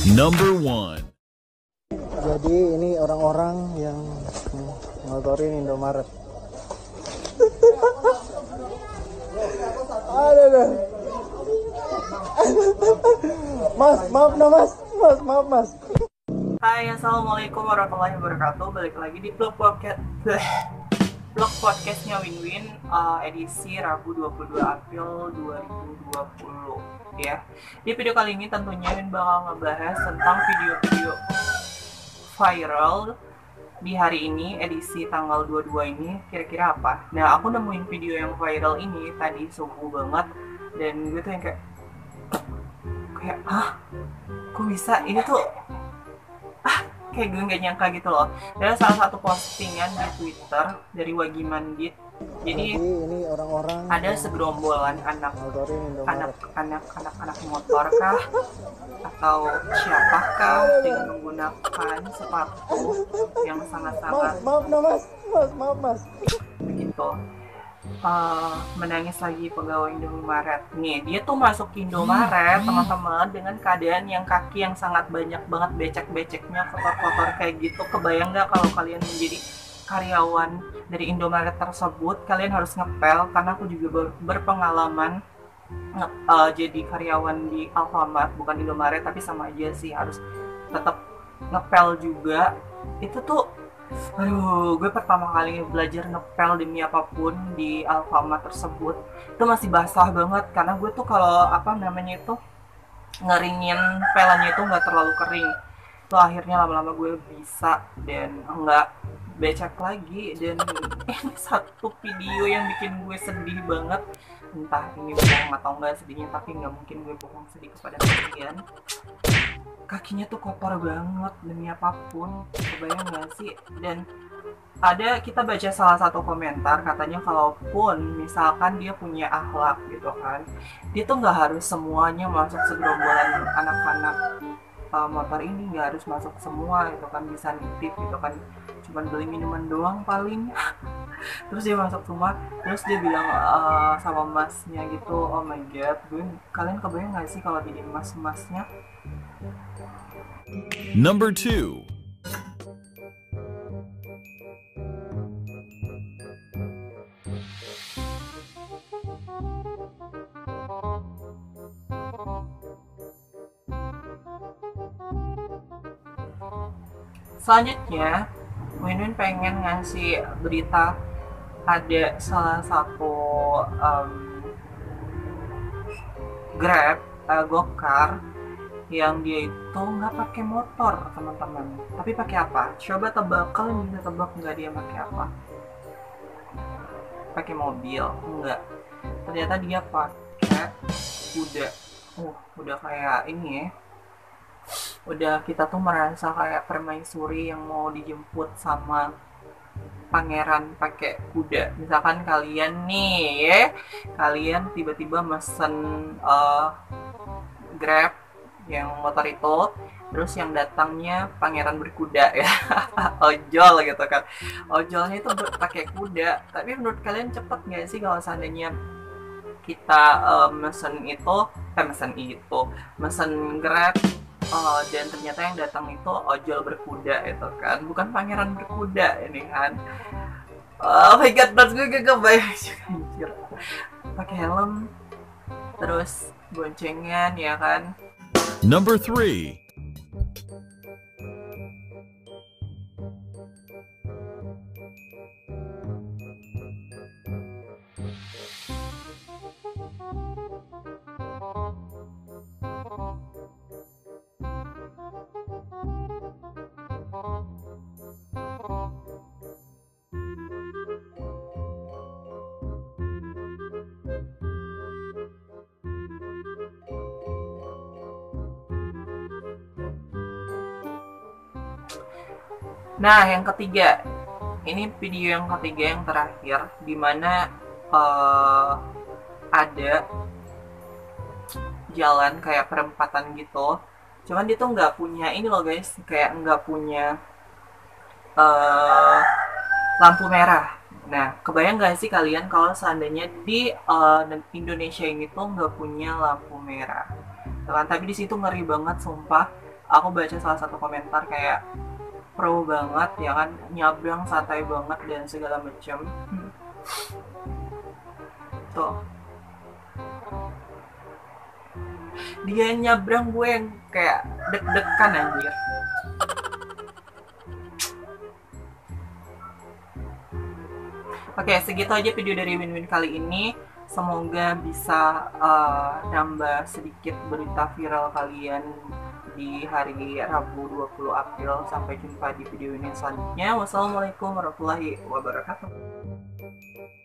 Number 1. Jadi ini orang-orang yang ngotorin Indomaret. Aduh. Mas, maaf nah mas. Maaf mas. Hai, assalamualaikum warahmatullahi wabarakatuh. Balik lagi di blog podcastnya Win-Win, edisi Rabu 22 April 2020 ya. Di video kali ini tentunya Win bakal ngebahas tentang video-video viral di hari ini, edisi tanggal 22 ini kira-kira apa. Nah, aku nemuin video yang viral ini tadi subuh banget, dan gue tuh yang kayak hah? Kok bisa? Ini tuh kayak gue nggak nyangka gitu loh. Dari salah satu postingan di Twitter dari Wagi Mandit. Jadi ini orang-orang ada segerombolan anak motor kah atau siapakah dengan menggunakan sepatu yang sangat-sangat maaf nah mas begitu menangis lagi pegawai Indomaret. Nih, dia tuh masuk Indomaret teman-teman dengan keadaan yang kaki yang sangat banyak banget becek-beceknya, kotor-kotor kayak gitu. Kebayang nggak kalau kalian menjadi karyawan dari Indomaret tersebut? Kalian harus ngepel, karena aku juga berpengalaman jadi karyawan di Alfamart, bukan Indomaret, tapi sama aja sih, harus tetap ngepel juga. Itu tuh gue pertama kali belajar ngepel demi apapun di Alfamart tersebut. Itu masih basah banget, karena gue tuh kalau ngeringin pelannya itu nggak terlalu kering. Tuh akhirnya lama-lama gue bisa dan nggak becek lagi. Dan ini satu video yang bikin gue sedih banget. Entah ini bohong atau enggak sedihnya, tapi nggak mungkin gue bohong sedih kepada kalian. Kakinya tuh kotor banget demi apapun, kebayang gak sih? Dan kita baca salah satu komentar, katanya kalaupun misalkan dia punya akhlak gitu kan, dia tuh nggak harus semuanya masuk segerombolan anak-anak motor ini, nggak harus masuk semua gitu kan, bisa nitip gitu kan, cuman beli minuman doang paling. Terus dia masuk semua, terus dia bilang sama masnya gitu, oh my god, kalian kebayang gak sih kalau jadi mas-masnya? Number 2. Selanjutnya, Win-Win pengen ngasih berita. Ada salah satu Grab, Gokar, yang dia itu nggak pakai motor teman-teman, tapi pakai apa? Coba tebak, kalian bisa tebak nggak dia pakai apa? Pakai mobil? Enggak. Ternyata dia pakai kuda. Udah kayak ini ya. Udah kita tuh merasa kayak permaisuri yang mau dijemput sama pangeran pakai kuda. Misalkan kalian nih ya, kalian tiba-tiba mesen Grab yang motor itu, terus yang datangnya pangeran berkuda ya. Ojol gitu kan, ojolnya itu pakai kuda. Tapi menurut kalian cepet nggak sih kalau seandainya kita mesen Grab dan ternyata yang datang itu ojol berkuda itu kan, bukan pangeran berkuda ini kan. Oh my god, pas gue gak kebayang anjir, pakai helm terus boncengan ya kan. Number 3. Nah, yang ketiga, ini video yang ketiga yang terakhir, dimana ada jalan kayak perempatan gitu, cuman dia tuh nggak punya ini loh guys, kayak nggak punya lampu merah. Nah, kebayang nggak sih kalian kalau seandainya di Indonesia ini tuh nggak punya lampu merah? Kan, tapi di situ ngeri banget sumpah. aku baca salah satu komentar kayak pro banget ya kan, nyabrang santai banget dan segala macam. Tuh, dia nyabrang, gue yang kayak deg-degan anjir. Oke, segitu aja video dari Win-Win kali ini. Semoga bisa nambah sedikit berita viral kalian di hari Rabu 20 April. Sampai jumpa di video ini selanjutnya. Wassalamualaikum warahmatullahi wabarakatuh.